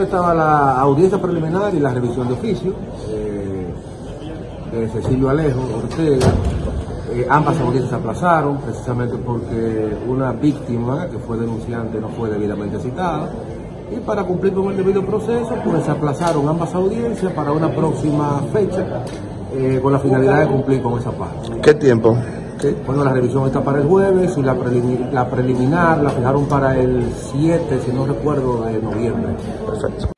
estaba la audiencia preliminar y la revisión de oficio de Cecilio Alejo Ortega. Ambas audiencias se aplazaron precisamente porque una víctima que fue denunciante no fue debidamente citada, y para cumplir con el debido proceso pues se aplazaron ambas audiencias para una próxima fecha con la finalidad de cumplir con esa parte. ¿Qué tiempo? Bueno, la revisión está para el jueves y la preliminar la fijaron para el 7, si no recuerdo, de noviembre. Perfecto.